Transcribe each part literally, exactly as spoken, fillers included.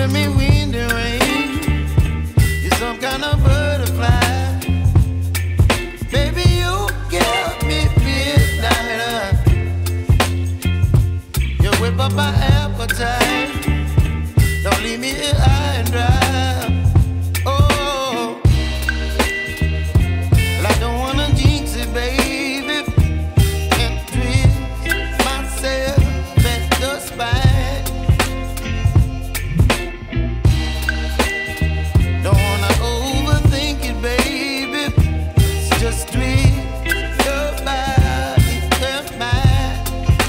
giving me wind and rain. You're some kind of butterfly. Baby, you give me midnight. You whip up my appetite. Don't leave me here high and dry. Oh, well, I don't wanna jinx it, baby. Can't twist myself at the spine. Don't wanna overthink it, baby. It's just twist your body and mine.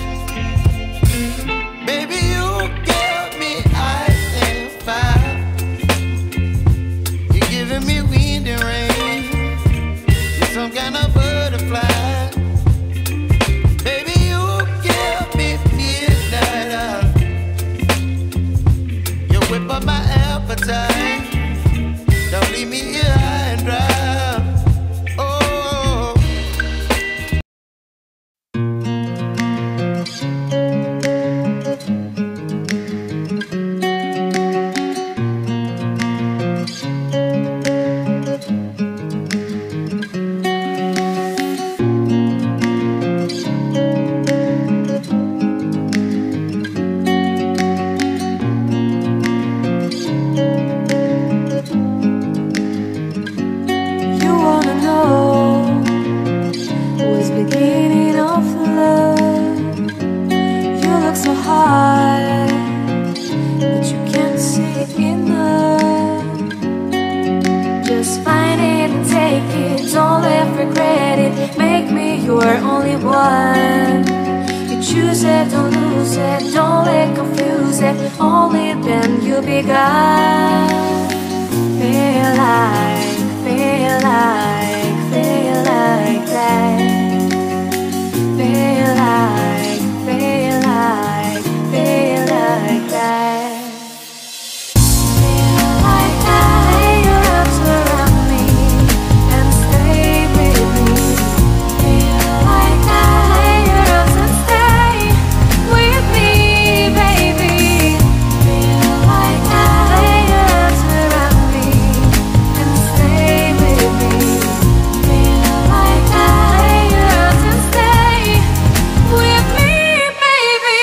Baby, you give me ice and fire. You're giving me wind and rain. You're some kind of butterfly. Baby, you give me midnight. You whip up my appetite. Don't leave me here high and dry. Oh. You wanna know what's beginning of love? You look so hard, but you can't see enough. Just find it and take it, don't let regret it. Make me your only one. You choose it, don't lose it, don't let confuse it. Only then you'll be gone. Feel like, feel like, feel like that. Feel like, feel like, feel like that. Feel like that. Lay your arms around me and stay with me. Feel like that. Lay your arms and stay with me, baby. Feel like that. Lay your arms around me and stay with me. Feel like that. Lay your arms and stay with me, baby.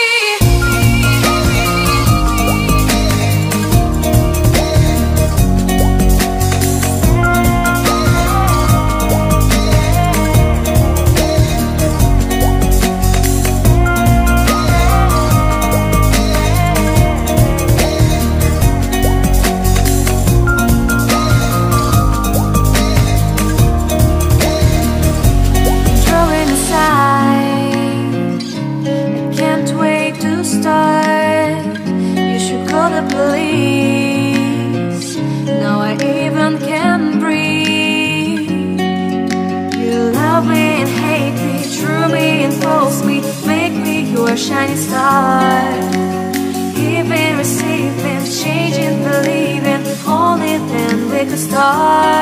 Drawing aside, I can't wait to start. You should call the police. Now I even can breathe. You love me and hate me, true me and false me, make me your shining star. Giving, receiving, changing, believing, only then we could start.